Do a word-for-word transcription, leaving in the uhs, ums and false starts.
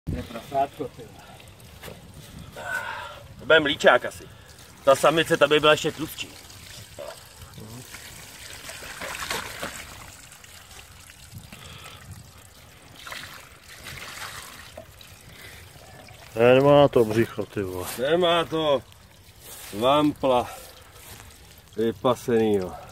Je prasátko, ty. To bude mlíčák asi. Ta samice, ta by byla ještě tlustší. Ne, nemá to břicho, ty vole. Nemá to vampla vypasenýho.